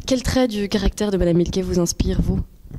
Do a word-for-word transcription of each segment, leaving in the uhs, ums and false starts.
Quel trait du caractère de Madame Milquet vous inspire, vous?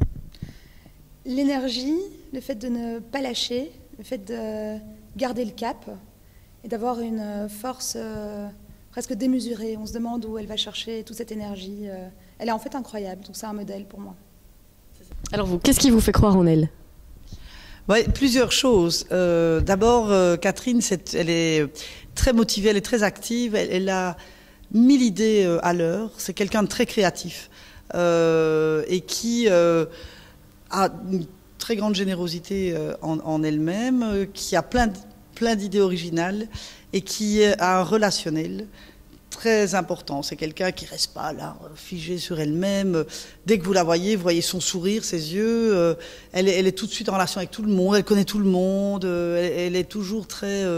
L'énergie, le fait de ne pas lâcher, le fait de garder le cap et d'avoir une force euh, presque démesurée. On se demande où elle va chercher toute cette énergie. Euh, elle est en fait incroyable, donc c'est un modèle pour moi. Alors vous, qu'est-ce qui vous fait croire en elle? Ouais, plusieurs choses. Euh, D'abord, euh, Catherine, c'est, elle est très motivée, elle est très active, elle, elle a mille idées euh, à l'heure. C'est quelqu'un de très créatif euh, et qui euh, a une très grande générosité euh, en, en elle-même, euh, qui a plein, plein d'idées originales et qui a un relationnel très important. C'est quelqu'un qui ne reste pas là, figé sur elle-même. Dès que vous la voyez, vous voyez son sourire, ses yeux. Euh, elle, est, elle est tout de suite en relation avec tout le monde, elle connaît tout le monde. Euh, elle, elle est toujours très... Euh,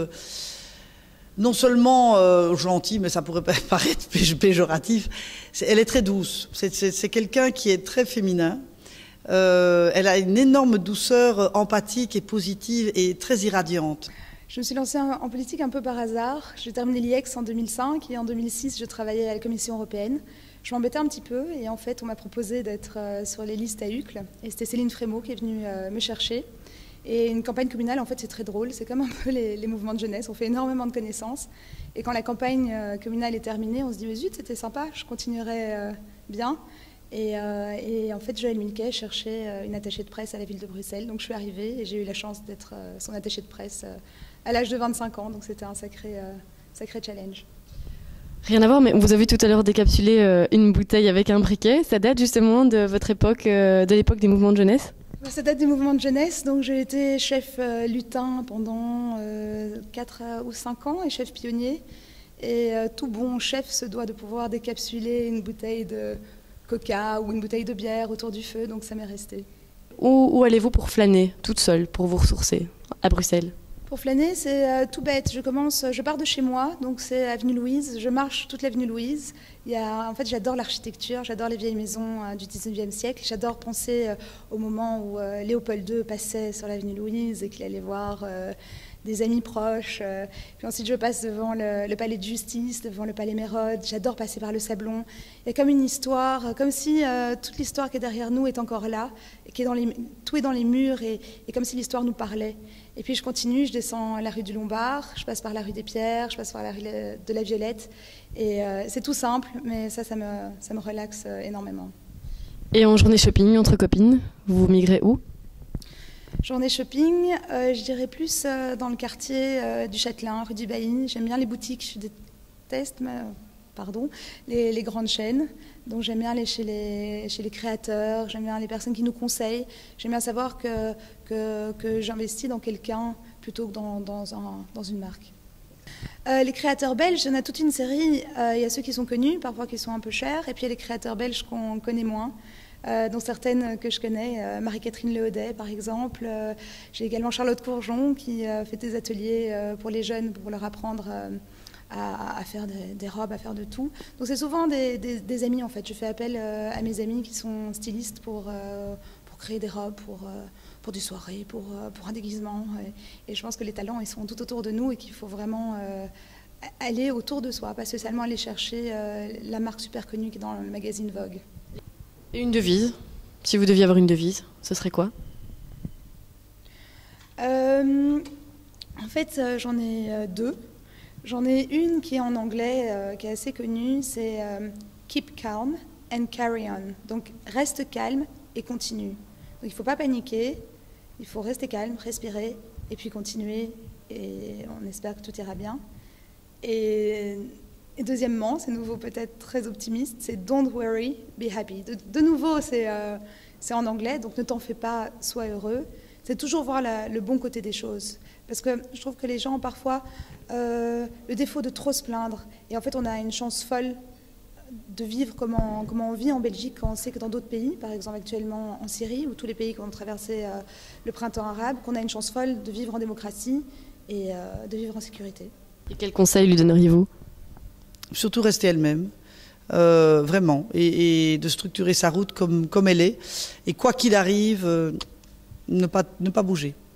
non seulement euh, gentille, mais ça pourrait paraître péjoratif. C'est, elle est très douce. C'est, c'est, c'est quelqu'un qui est très féminin. Euh, elle a une énorme douceur empathique et positive et très irradiante. Je me suis lancée en politique un peu par hasard. J'ai terminé l'I E X en deux mille cinq et en deux mille six, je travaillais à la Commission européenne. Je m'embêtais un petit peu et en fait, on m'a proposé d'être sur les listes à Uccle. Et c'était Céline Frémaux qui est venue me chercher. Et une campagne communale, en fait, c'est très drôle. C'est comme un peu les, les mouvements de jeunesse. On fait énormément de connaissances. Et quand la campagne communale est terminée, on se dit mais zut, c'était sympa, je continuerai bien. Et, euh, et en fait, Joëlle Milquet cherchait une attachée de presse à la ville de Bruxelles. Donc je suis arrivée et j'ai eu la chance d'être son attachée de presse à l'âge de vingt-cinq ans. Donc c'était un sacré, euh, sacré challenge. Rien à voir, mais vous avez tout à l'heure décapsulé euh, une bouteille avec un briquet. Ça date justement de votre époque, euh, de l'époque des mouvements de jeunesse? Ça date des mouvements de jeunesse. Donc j'ai été chef euh, lutin pendant euh, quatre ou cinq ans et chef pionnier. Et euh, tout bon chef se doit de pouvoir décapsuler une bouteille de coca ou une bouteille de bière autour du feu, donc ça m'est resté. Où, où allez-vous pour flâner, toute seule, pour vous ressourcer, à Bruxelles? Pour flâner, c'est euh, tout bête. Je commence, je pars de chez moi, donc c'est avenue Louise. Je marche toute l'avenue Louise. Il y a, en fait, j'adore l'architecture, j'adore les vieilles maisons euh, du dix-neuvième siècle. J'adore penser euh, au moment où euh, Léopold deux passait sur l'avenue Louise et qu'il allait voir euh, des amis proches. Euh, puis ensuite, je passe devant le, le palais de justice, devant le palais Mérode. J'adore passer par le Sablon. Il y a comme une histoire, comme si euh, toute l'histoire qui est derrière nous est encore là, et qui est dans les, tout est dans les murs, et, et comme si l'histoire nous parlait. Et puis je continue, je descends la rue du Lombard, je passe par la rue des Pierres, je passe par la rue de la Violette. Et euh, c'est tout simple, mais ça, ça me, ça me relaxe énormément. Et en journée shopping, entre copines, vous vous migrez où? Journée shopping, euh, je dirais plus euh, dans le quartier euh, du Châtelain, rue du Bailly. J'aime bien les boutiques, je déteste, mais, pardon, les, les grandes chaînes. Donc j'aime bien aller chez les, chez les créateurs, j'aime bien les personnes qui nous conseillent. J'aime bien savoir que, que, que j'investis dans quelqu'un plutôt que dans, dans, un, dans une marque. Euh, les créateurs belges, il y en a toute une série. Euh, il y a ceux qui sont connus, parfois qui sont un peu chers, et puis il y a les créateurs belges qu'on connaît moins. Euh, dont certaines que je connais, euh, Marie-Catherine Leaudet par exemple. Euh, j'ai également Charlotte Courgeon qui euh, fait des ateliers euh, pour les jeunes pour leur apprendre euh, à, à faire des, des robes, à faire de tout. Donc c'est souvent des, des, des amis en fait. Je fais appel euh, à mes amis qui sont stylistes pour, euh, pour créer des robes, pour, euh, pour des soirées, pour, euh, pour un déguisement. Et, et je pense que les talents ils sont tout autour de nous et qu'il faut vraiment euh, aller autour de soi, pas seulement aller chercher euh, la marque super connue qui est dans le magazine Vogue. Et une devise? Si vous deviez avoir une devise, ce serait quoi? euh, En fait, euh, j'en ai euh, deux. J'en ai une qui est en anglais, euh, qui est assez connue, c'est euh, « Keep calm and carry on ». Donc, reste calme et continue. Donc, il ne faut pas paniquer, il faut rester calme, respirer, et puis continuer, et on espère que tout ira bien. Et... Et deuxièmement, c'est nouveau peut-être très optimiste, c'est « Don't worry, be happy ». De, de nouveau, c'est euh, en anglais, donc ne t'en fais pas, sois heureux. C'est toujours voir la, le bon côté des choses. Parce que je trouve que les gens ont parfois euh, le défaut de trop se plaindre. Et en fait, on a une chance folle de vivre comme on, comme on vit en Belgique, quand on sait que dans d'autres pays, par exemple actuellement en Syrie, ou tous les pays qui ont traversé euh, le printemps arabe, qu'on a une chance folle de vivre en démocratie et euh, de vivre en sécurité. Et quel conseil lui donneriez-vous? Surtout rester elle-même, euh, vraiment, et, et de structurer sa route comme, comme elle est. Et quoi qu'il arrive, euh, ne pas, ne pas bouger.